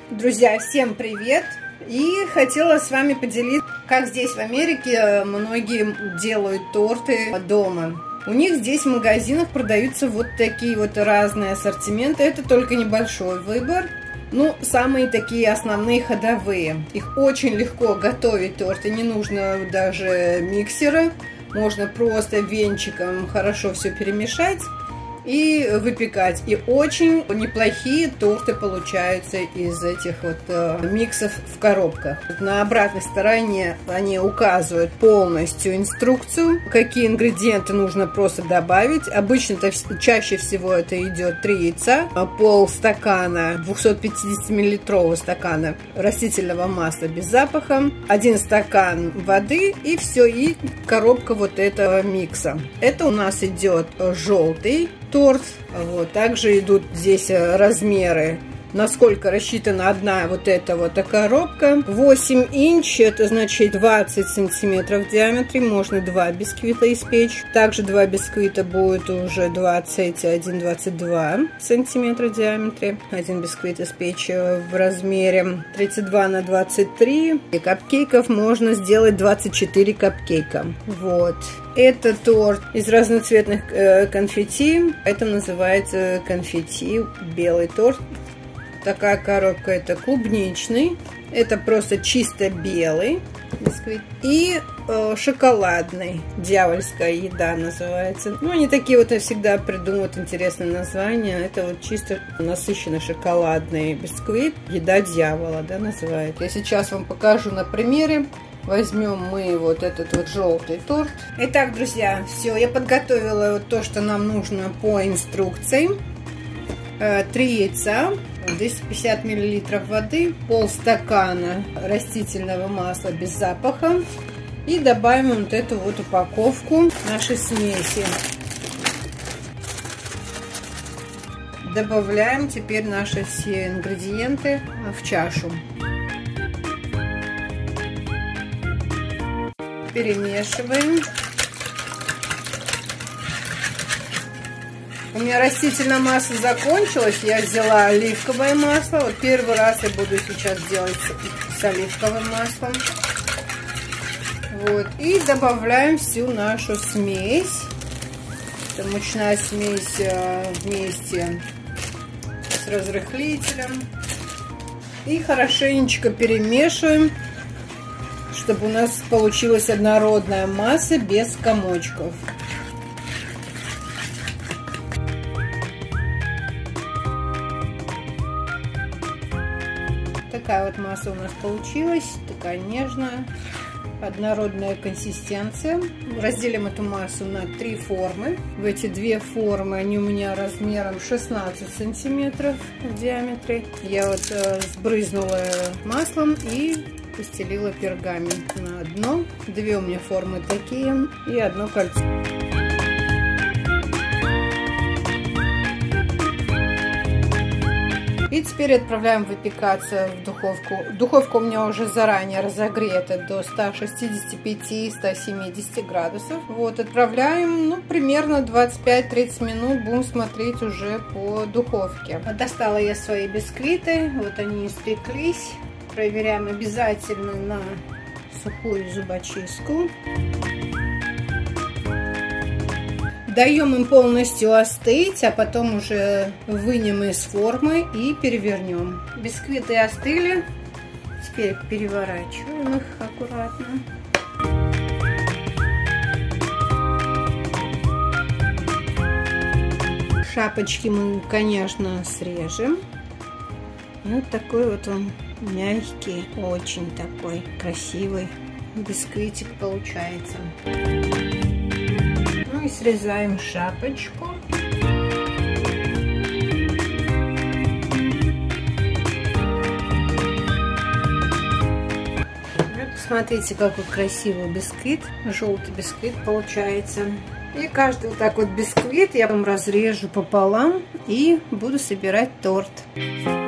Друзья, всем привет! И хотела с вами поделиться, как здесь в Америке многие делают торты дома. У них здесь в магазинах продаются вот такие вот разные ассортименты. Это только небольшой выбор. Ну, самые такие основные ходовые. Их очень легко готовить торты, не нужно даже миксера. Можно просто венчиком хорошо все перемешать и выпекать. И очень неплохие торты получаются из этих вот миксов в коробках. На обратной стороне они указывают полностью инструкцию, какие ингредиенты нужно просто добавить. Обычно-то чаще всего это идет 3 яйца, полстакана 250-миллилитрового стакана растительного масла без запаха, 1 стакан воды и все, и коробка вот этого микса. Это у нас идет желтый торт. Вот. Также идут здесь размеры, насколько рассчитана одна вот эта вот коробка. 8 инч, это значит 20 сантиметров в диаметре. Можно 2 бисквита испечь. Также 2 бисквита будет уже 21-22 сантиметра в диаметре. Один бисквит испечь в размере 32 на 23. И капкейков можно сделать 24 капкейка. Вот. Это торт из разноцветных конфетти. Это называется конфетти, белый торт. Такая коробка, это клубничный. Это просто чисто белый бисквит. И шоколадный, дьявольская еда называется. Ну, они такие вот всегда придумывают интересные названия. Это вот чисто насыщенно шоколадный бисквит. Еда дьявола, да, называют. Я сейчас вам покажу на примере. Возьмем мы вот этот вот желтый торт. Итак, друзья, все, я подготовила вот то, что нам нужно по инструкции. 3 яйца, 250 миллилитров воды, полстакана растительного масла без запаха. И добавим вот эту вот упаковку нашей смеси. Добавляем теперь наши все ингредиенты в чашу. Перемешиваем. У меня растительное масло закончилось, я взяла оливковое масло. Вот первый раз я буду сейчас делать с оливковым маслом. Вот. И добавляем всю нашу смесь. Это мучная смесь вместе с разрыхлителем. И хорошенечко перемешиваем, чтобы у нас получилась однородная масса без комочков. Такая вот масса у нас получилась, такая нежная, однородная консистенция. Разделим эту массу на 3 формы. В эти 2 формы, они у меня размером 16 сантиметров в диаметре. Я вот сбрызнула маслом и постелила пергамент на дно. 2 у меня формы такие и 1 кольцо. И теперь отправляем выпекаться в духовку. Духовка у меня уже заранее разогрета до 165-170 градусов. Вот, отправляем, ну, примерно 25-30 минут. Будем смотреть уже по духовке. Достала я свои бисквиты. Вот они испеклись. Проверяем обязательно на сухую зубочистку. Даем им полностью остыть, а потом уже вынем из формы и перевернем. Бисквиты остыли. Теперь переворачиваем их аккуратно. Шапочки мы, конечно, срежем. Вот такой вот он мягкий, очень такой красивый бисквитик получается. Ну и срезаем шапочку. Вот, смотрите, какой красивый бисквит, желтый бисквит получается. И каждый вот так вот бисквит я вам разрежу пополам и буду собирать торт.